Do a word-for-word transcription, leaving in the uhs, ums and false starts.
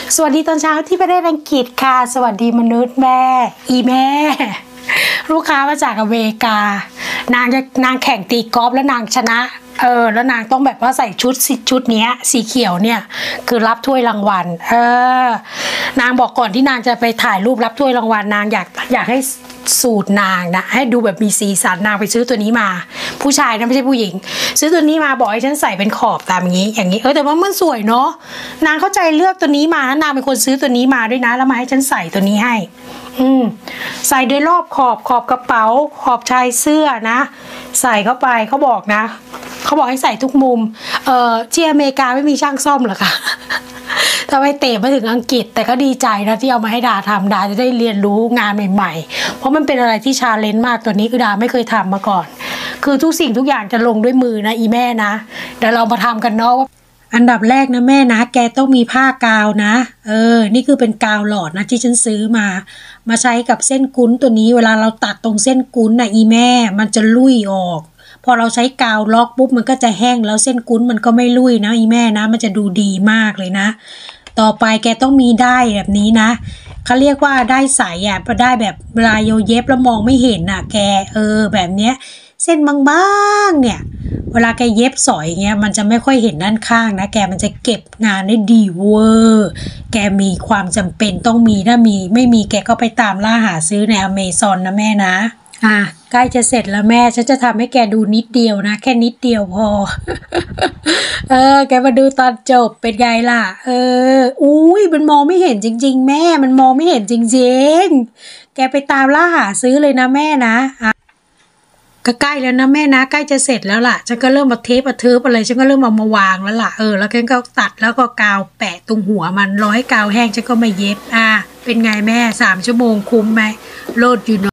สวัสดีตอนเช้าที่ประเทศอังกฤษค่ะสวัสดีมนุษย์แม่อีแม่ลูกค้ามาจากอเมริกานางจะนางแข่งตีกอล์ฟแล้วนางชนะเออแล้วนางต้องแบบว่าใส่ชุดชุดนี้สีเขียวเนี่ยคือรับถ้วยรางวัลเออนางบอกก่อนที่นางจะไปถ่ายรูปรับถ้วยรางวัลนางอยากอยากให้สูตรนางนะให้ดูแบบมีสีสันนางไปซื้อตัวนี้มาผู้ชายนะไม่ใช่ผู้หญิงซื้อตัวนี้มาบอกให้ฉันใส่เป็นขอบตามอย่างนี้อย่างนี้เออแต่ว่ามันสวยเนาะนางเข้าใจเลือกตัวนี้มานะนางเป็นคนซื้อตัวนี้มาด้วยนะแล้วมาให้ฉันใส่ตัวนี้ให้อืมใส่โดยรอบขอบขอบกระเป๋าขอบชายเสื้อนะใส่เข้าไปเขาบอกนะเขาบอกให้ใส่ทุกมุมเอ่อที่อเมริกาไม่มีช่างซ่อมหรอคะทำไมเตะมาถึงอังกฤษแต่ก็ดีใจนะที่เอามาให้ดาทำดาจะได้เรียนรู้งานใหม่ๆเพราะมันเป็นอะไรที่ชาเลนจ์มากตัวนี้คือดาไม่เคยทำมาก่อนคือทุกสิ่งทุกอย่างจะลงด้วยมือนะอีแม่นะเดี๋ยวเรามาทำกันเนาะอันดับแรกนะแม่นะแกต้องมีผ้ากาวนะเออนี่คือเป็นกาวหลอดนะที่ฉันซื้อมามาใช้กับเส้นกุ้นตัวนี้เวลาเราตัดตรงเส้นกุ้นนะอีแม่มันจะลุ่ยออกพอเราใช้กาวล็อกปุ๊บมันก็จะแห้งแล้วเส้นกุ้นมันก็ไม่ลุ่ยนะอีแม่นะมันจะดูดีมากเลยนะต่อไปแกต้องมีได้แบบนี้นะเขาเรียกว่าได้ใสอ่ะได้แบบเวลาโยเย็บแล้วมองไม่เห็นอ่ะแกเออแบบเนี้ยเส้นบางๆเนี่ยเวลาแกเย็บสอยเงี้ยมันจะไม่ค่อยเห็นด้านข้างนะแกมันจะเก็บงานได้ดีเวอร์แกมีความจำเป็นต้องมีถ้ามีไม่มีแกก็ไปตามล่าหาซื้อในอเมซอนนะแม่นะอ่ะใกล้จะเสร็จแล้วแม่ฉันจะทำให้แกดูนิดเดียวนะแค่นิดเดียวพอ เออแกมาดูตอนจบเป็นไงล่ะเอออุ้ยมันมองไม่เห็นจริงๆแม่มันมองไม่เห็นจริงๆแกไปตามล่าหาซื้อเลยนะแม่นะอ่ะก็ใกล้แล้วนะแม่นะใกล้จะเสร็จแล้วล่ะฉันก็เริ่มมาเทปมาเทิบอะไรฉันก็เริ่มเอามาวางแล้วล่ะเออแล้วฉันก็ตัดแล้วก็กาวแปะตรงหัวมันรอให้กาวแห้งฉันก็มาเย็บอ่ะเป็นไงแม่สามชั่วโมงคุ้มไหมโลดอยู่